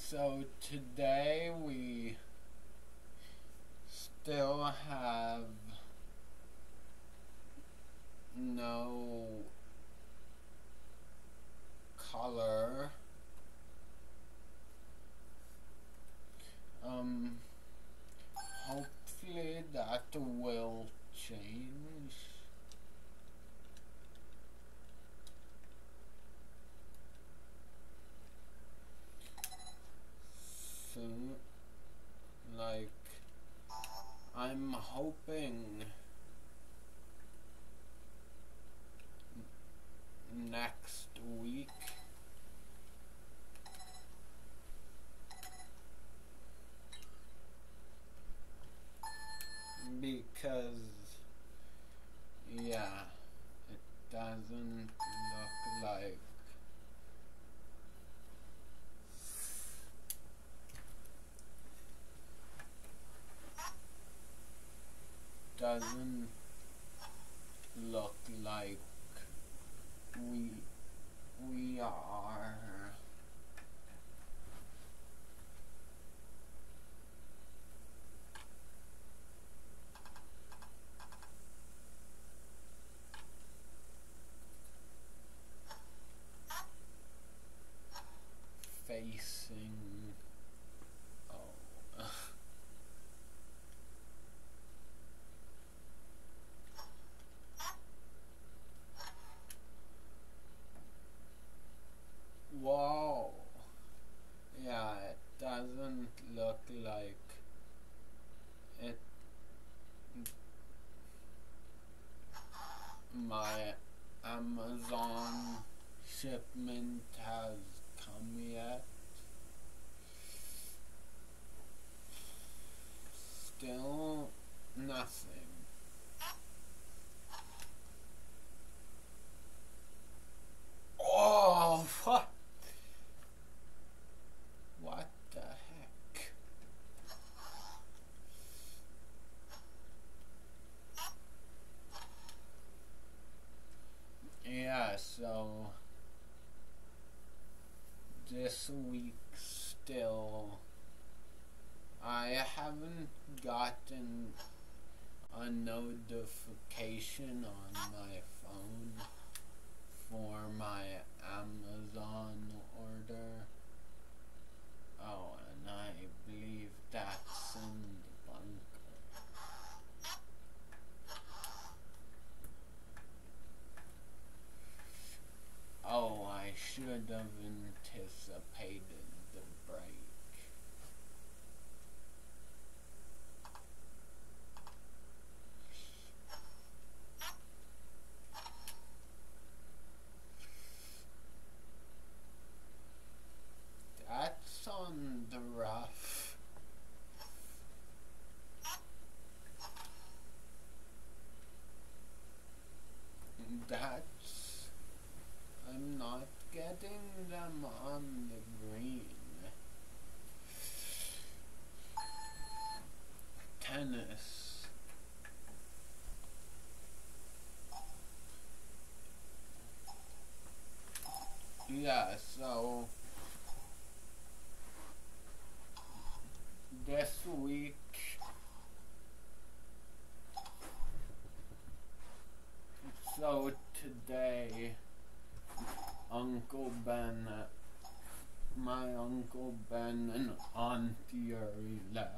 So today we still have no color. Hopefully that will change. Soon, like, I'm hoping next week because yeah, it doesn't look like doesn't look like we are facing whoa. Yeah, it doesn't look like it. My Amazon shipment has come yet. Still nothing. Oh, what? What the heck? Yeah, so this week still I haven't gotten a notification on my phone for my Amazon order. Oh, and I believe that's in the bunker. Oh, I should have anticipated the break. That's on the rough. I'm not getting them on the green. Tennis. Yeah, so this week so today my Uncle Ben and Auntie Yuri left.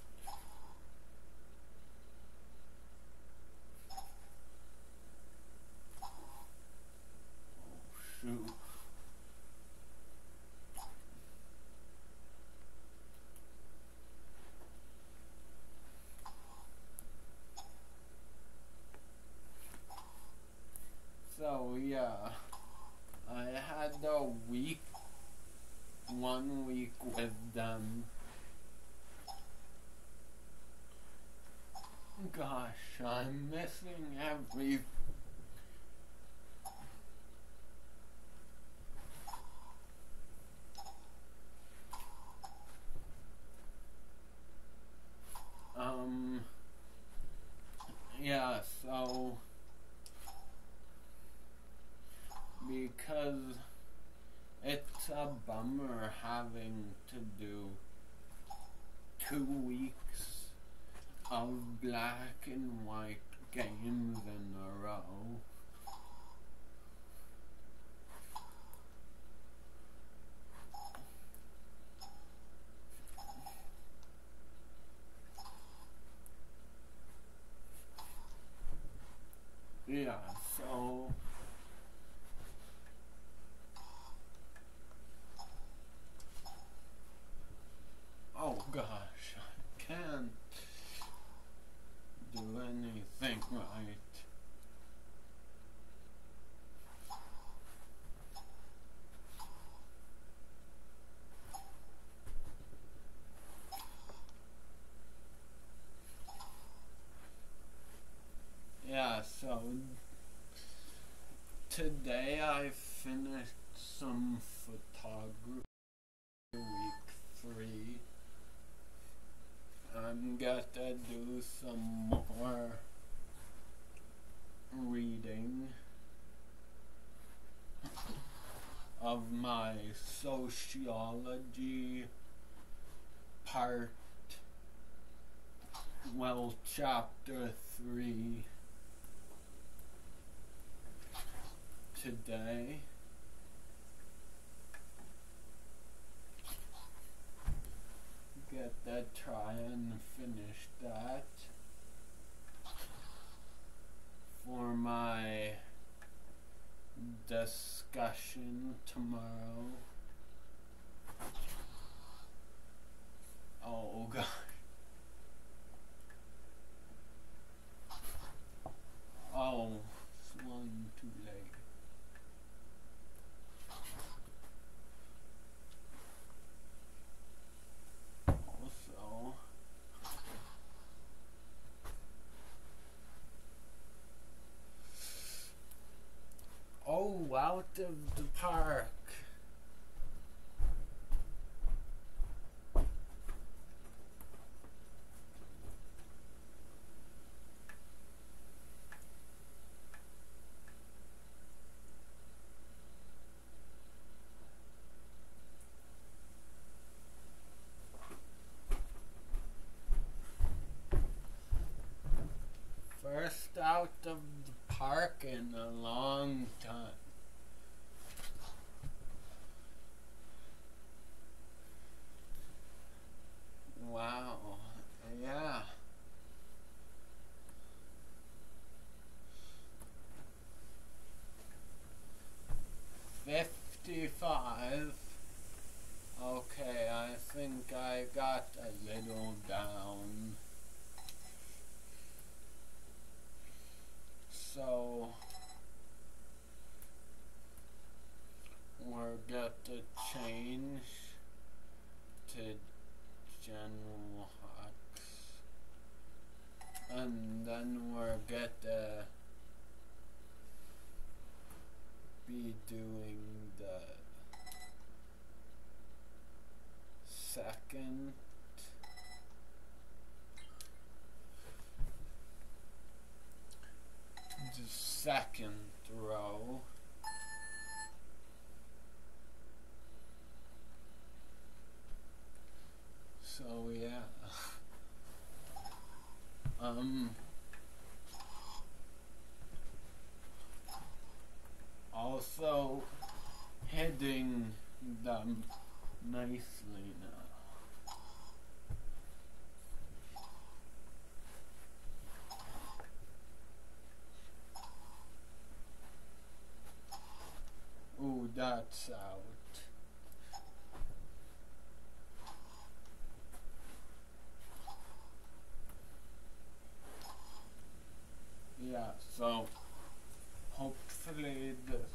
Oh shoot. So yeah, I had a 1 week with them. Gosh, I'm missing every yeah, so because it's a bummer having to do 2 weeks of black and white games in a row. Yeah, so oh gosh, I can't do anything right. Yeah, so today I finished some photography week 3. I'm gonna do some more reading of my sociology part, chapter 3 today. Try and finish that for my discussion tomorrow. Oh gosh. Oh, it's one too late. Oh, out of the park. First out of the park in a long time. Wow, yeah. $55. Okay, I think I got a little down. So we're going to change to general hacks, and then we're going to be doing the second row. So yeah. Also heading them nicely now. Ooh, that's out. Yeah, so hopefully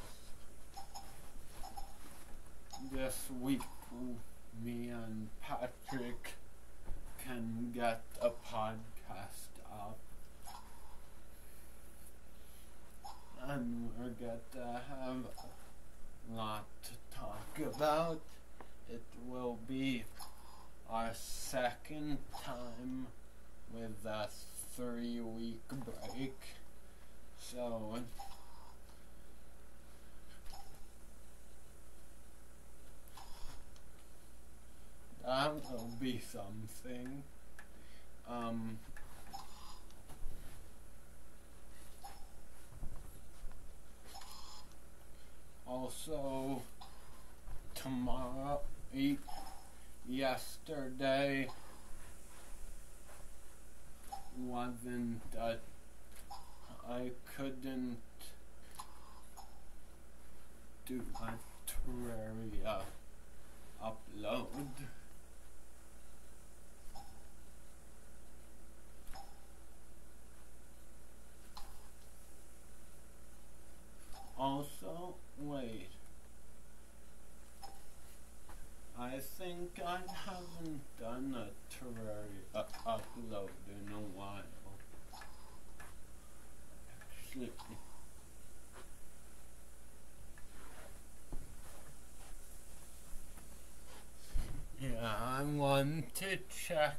this week me and Patrick can get a podcast up, and we're going to have a lot to talk about. It will be our second time with a 3-week break, so be something. Also, yesterday wasn't I couldn't do a Terraria upload. Also, wait. I think I haven't done a Terraria upload in a while. Actually, yeah, I want to check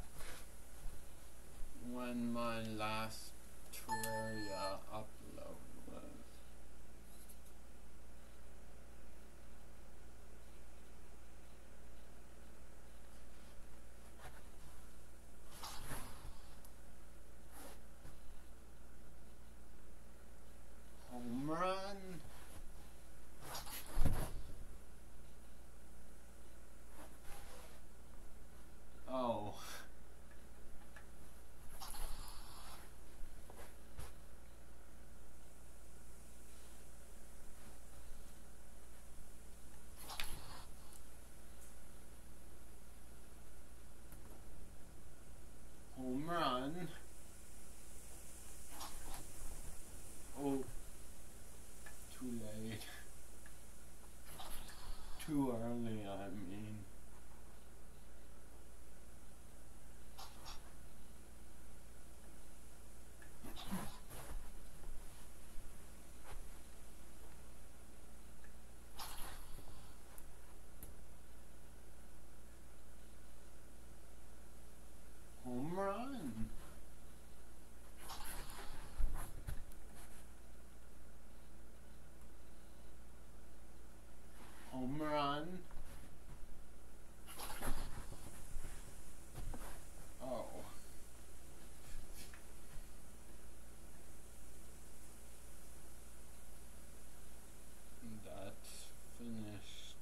when my last Terraria upload was. Home run. Oh. Home run. Oh. Too late. Too early, I mean. Home run. Home run. Oh. That's finished.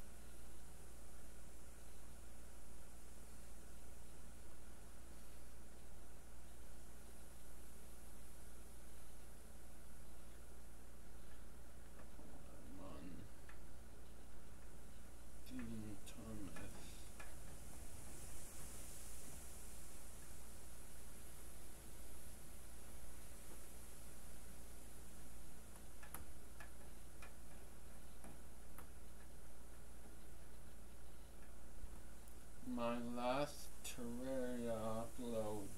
My last Terraria upload,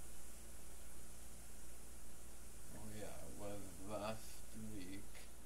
oh yeah, was last week.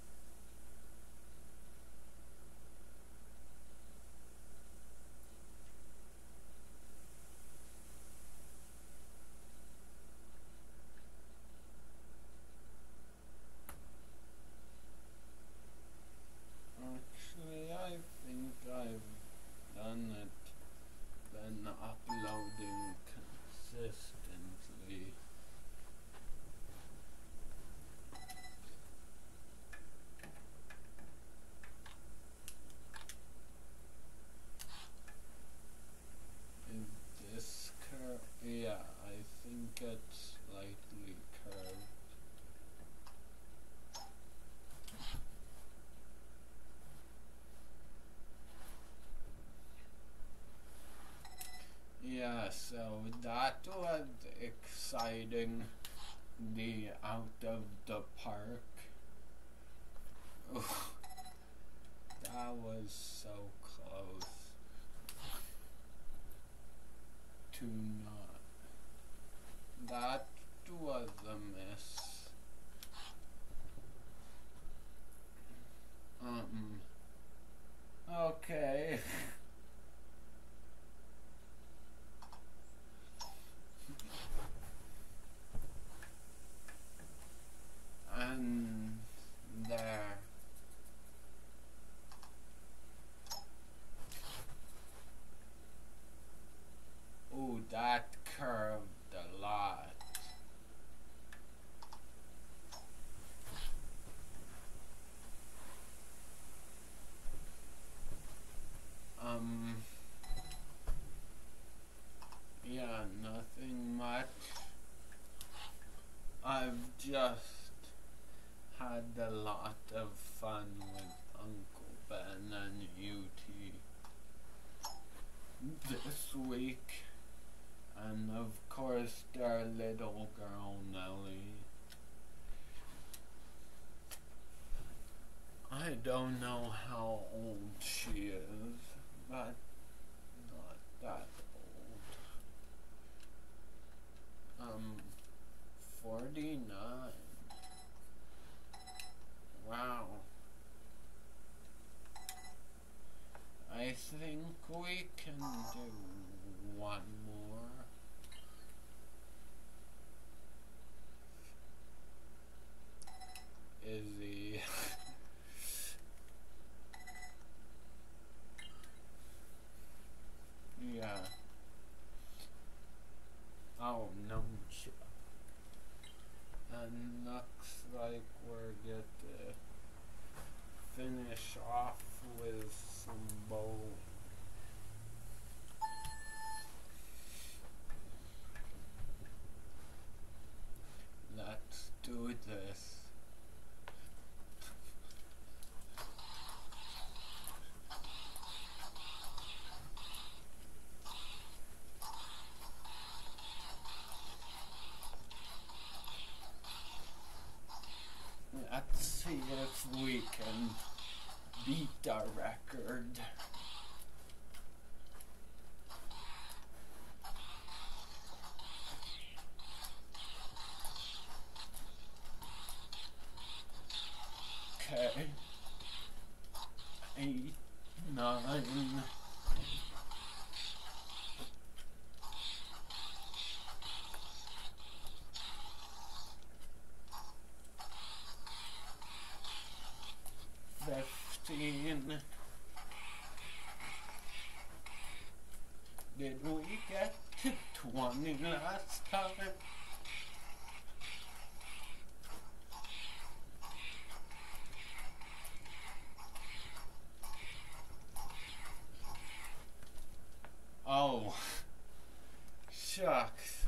Actually, I think I've done it. Been uploading consistently. Is this curved? Yeah, I think it's slightly curved. Yeah, so that was exciting. The out of the park. Oh, that was so close to not. That was a miss. Okay. And there. had a lot of fun with Uncle Ben and UT this week. And of course their little girl Nellie. I don't know how old she is, but not that old. 49. Wow. I think we can do one more. Izzy. Yeah. Oh, no. And looks like we're gonna finish off with some bowling. Let's do this. Let's see if we can beat our record. Okay. 8, 9. Did we get to 20 last time? Oh, shucks.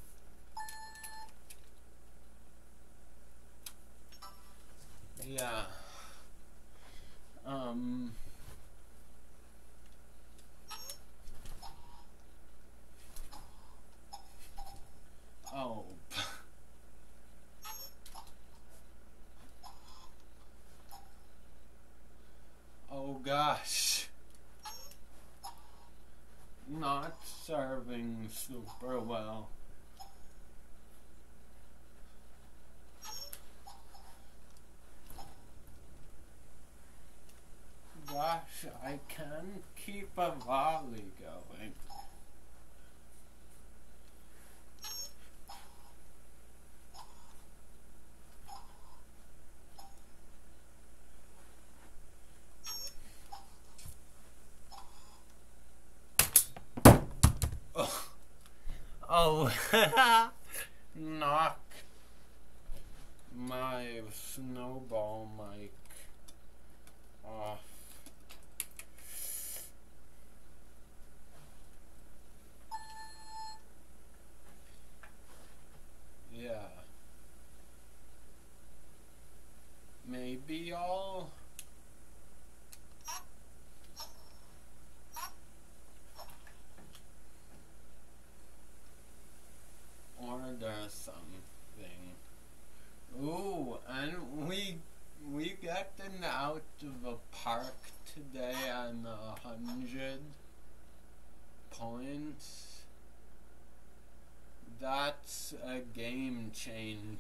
Yeah. Oh. Oh gosh. Not serving super well. Gosh, I can't keep a volley going. Oh, knock my snowball mic off. Yeah. Maybe I'll order something. Ooh, and we gotten out of a park today on 100 points. That's a game change.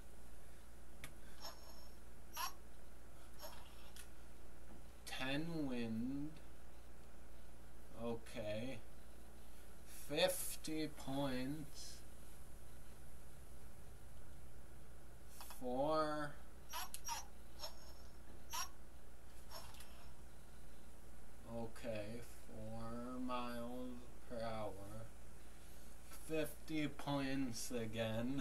10 wind. Okay. 50 points. 4. Okay, 4 miles per hour. 50 points again.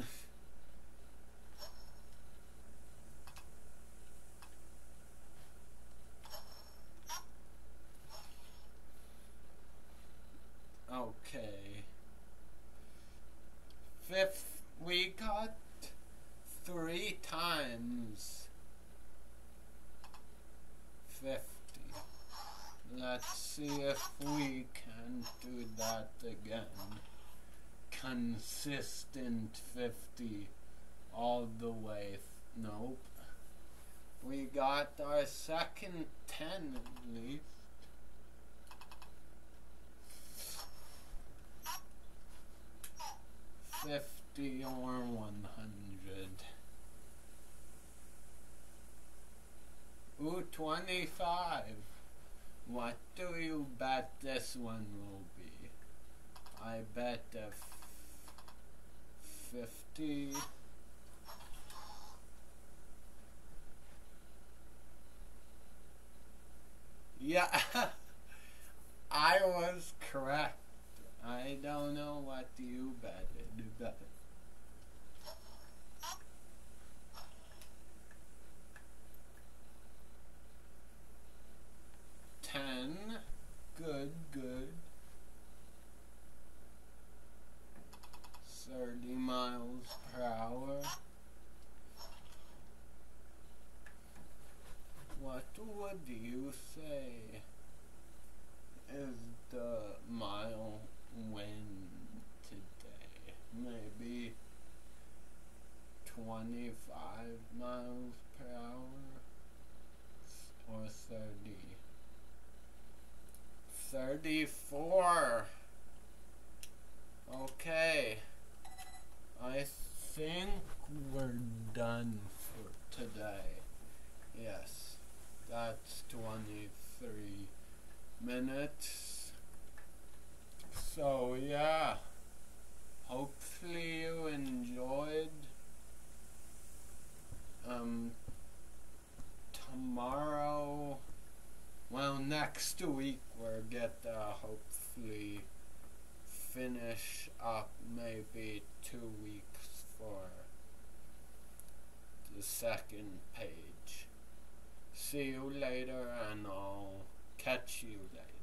Okay. We got 3 times let's see if we can do that again. Consistent 50 all the way. Nope. We got our second 10 at least. 50 or 100. Ooh, 25. What do you bet this one will be? I bet 50. Yeah, I was correct. I don't know what you betted. 10. Good, good. 30 miles per hour. What would you say is the mile wind today? Maybe 25 miles per hour or 30? 34. Okay. I think we're done for today. Yes. That's 23 minutes. So yeah. Hopefully you enjoyed. Tomorrow, well, next week we'll get hopefully finish up maybe 2 weeks for the second page. See you later, and I'll catch you later.